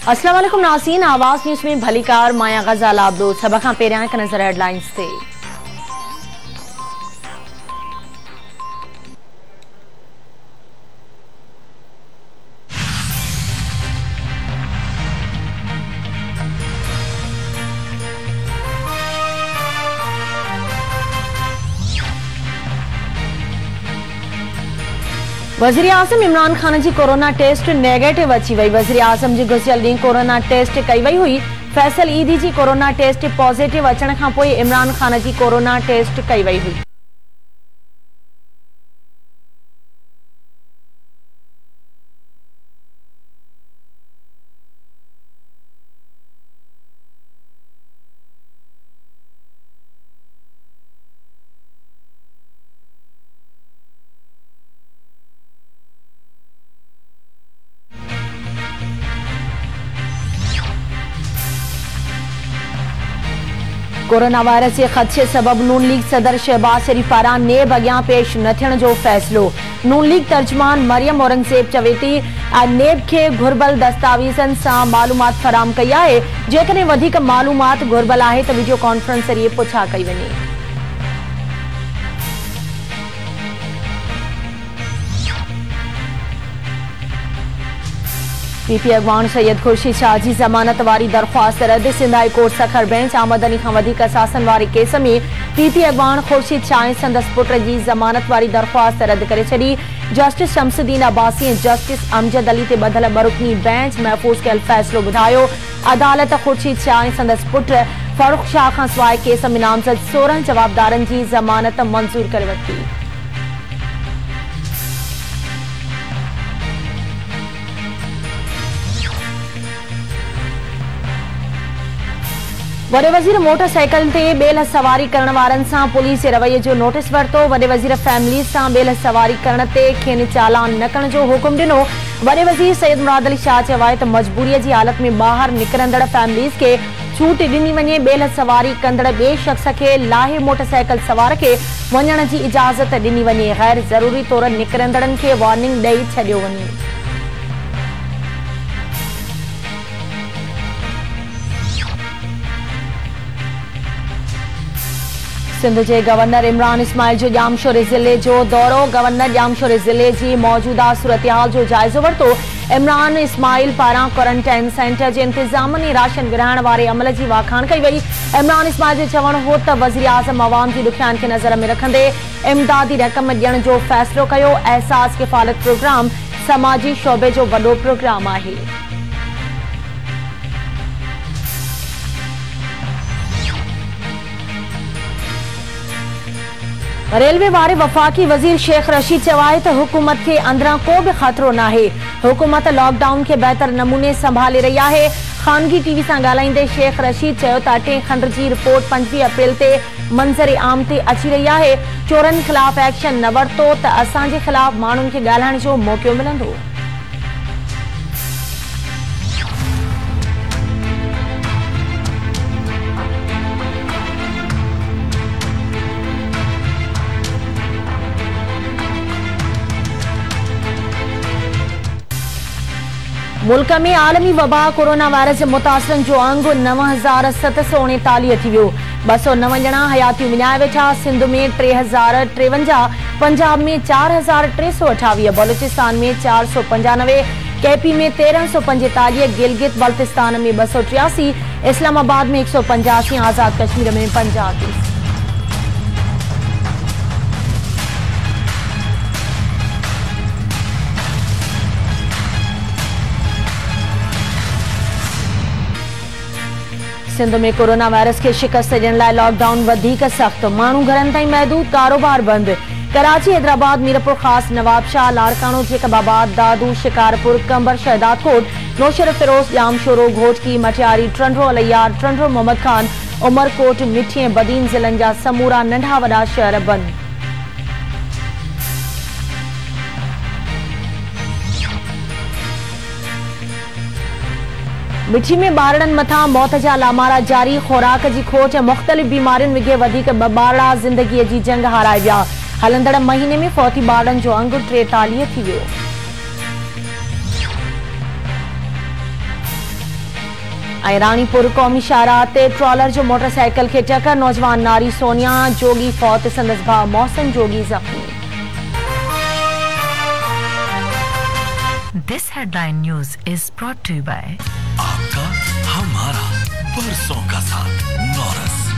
अस्सलाम वालेकुम नाज़रीन, आवाज़ न्यूज़ में भलीकार माया गज़ाल आबदो। सभ खां पहिरियां हिकु नज़र हेडलाइंस ते। वज़ीर आज़म Imran Khan ji corona test negative अची वई। वज़ीर आज़म जी गुज़िरियल ॾींहुं कोरोना टेस्ट कई वई हुई। फैसल ईदी जी कोरोना टेस्ट पॉजिटिव अचण खां पोइ इमरान खान जी कोरोना टेस्ट कई वई हुई। कोरोना वायरस के खदशे सबब नून लीग सदर शहबाज शरीफ पारां नेब अॻियां पेश न थियण जो फ़ैसिलो। नून लीग तर्जुमान मरियम औरंगज़ेब चवे थी नेब के घुर्बल दस्तावेज़नि सां मालूमात फराहम कई आहे। जेकॾहिं वधीक मालूमात घुर्बल आहे त वीडियो कॉन्फ्रेंस ज़रिए पुछा कई वञे। पीपी अगवान सैयद खुर्शीद शाह जी ज़मानत वारी दरख्वास्त रद्द। Sindh high court Sukkur bench आमदनी खां वधीक असासन वारे केस में पीपी अगवान खुर्शीद शाह ऐं संदसि पुट जी ज़मानत वारी दरख्वास्त रद्द करे छॾी। जस्टिस शमसुद्दीन अब्बासी ऐं जस्टिस अमजद अली ते ॿधल ॿ रुकनी बेंच महफ़ूज़ कयल फ़ैसिलो ॿुधायो। अदालत खुर्शीद शाह ऐं संदसि पुट फारूक शाह खां सवाइ केस में नामज़द 16 जवाबदारनि जी ज़मानत मंज़ूर करे वरिती। वॾे वज़ीर मोटरसाइकिल ते ॿियल सवारी करण वारनि सां पुलिस जे रवैये जो नोटिस वरितो। वॾे वज़ीर फैमिली सां ॿियल सवारी करण ते खेनि चालान न करण जो हुकुम ॾिनो। वॾे वज़ीर सैयद मुराद अली शाह चयो आहे त मजबूरीअ जी हालत में ॿाहिरि निकिरंदड़ फैमिलीज़ खे छूट ॾिनी वञे। ॿियल सवारी कंदड़ ॿिए शख़्स खे लाहे मोटरसाइकिल सवार खे वञण जी इजाज़त ॾिनी वञे। गैर ज़रूरी तौर निकिरंदड़नि खे वार्निंग ॾेई छॾियो वञे। सिंध के गवर्नर इमरान इस्माइल जो जामशोरे ज़िले जो दौरो। गवर्नर जामशोरे ज़िले की मौजूदा सूरत-हाल जो जायज़ो वरितो। इमरान इस्माइल पारां क्वारंटाइन सेंटर के इंतजाम ने राशन विरहाइण वारे अमल की वाखाण कई वई। इमरान इस्माइल जो चवण हो त वज़ीर आज़म अवाम की ॾुखियानि खे नज़र में रखंदे इमदादी रक़म ॾियण जो फ़ैसिलो कयो। एहसास किफ़ालत प्रोग्राम समाजी शोबे जो वॾो प्रोग्राम आहे। रेलवे वारे वफाकी वज़ीर शेख रशीद चयो आहे त हुकूमत के अंदरां को भी खतरो न आहे। हुकूमत लॉकडाउन के बेहतर नमूने संभाले रही है। खानगी टीवी सां ॻाल्हाईंदे शेख रशीद चयो त अटे खंड की रिपोर्ट 25 अप्रैल ते मंज़र आम ते अची रही है। चोरनि खिलाफ़ एक्शन न वरितो त असांजे खिलाफ़ माण्हुनि खे ॻाल्हाइण जो मौक़ो मिलंदो। मुल्क में आलमी वबा कोरोना वायरस जे मुतासिरनि जो अंग 9749 थी वियो। 209 ॼणा हयातियूं विञाए वेठा। सिंध में 3053, पंजाब में 4328, बलूचिस्तान में 495, केपी में 1345, गिलगित बल्तिस्तान में 283, इस्लामाबाद में 185, आज़ाद कश्मीर में 35। सिंध में कोरोना वायरस के शिकस्त ॾियण लाइ लॉकडाउन वधीक सख्त। माण्हू घरनि ताईं महदूद, कारोबार बंद। कराची, हैदराबाद, मीरपुर खास, नवाबशाह, लाड़कानो, जेकबाबाद, दादू, शिकारपुर, कंबर, शहदादकोट, नौशर फिरोज, जामशोरो, घोटकी, मटियारी, ट्रंडो, अलैयार, ट्रंडो, मोहम्मद खान, उमरकोट, मिठी ऐं बदीन ज़िलनि जा समूरा नंढा वॾा शहर बंद। मिठी में ॿारड़नि मथां मौत जा लामारा जारी। खुराक की खोट ऐं मुख़्तलिफ़ बीमारियुनि विघे वधीक ॿारड़ा ज़िंदगीअ जी जंग हाराए विया। हलंदड़ महीने में फौती ॿारड़नि जो अंग 43 थी वियो। रानीपुर कौमी शाहराह ते ट्रॉलर जो मोटरसाइकिल के टक्कर, नौजवान नारी सोनिया जोगी फौत, संदस भाउ मोहसिन जोगी जख्मी। This headline news is brought to you by आपका हमारा बरसों का साथ नॉरस।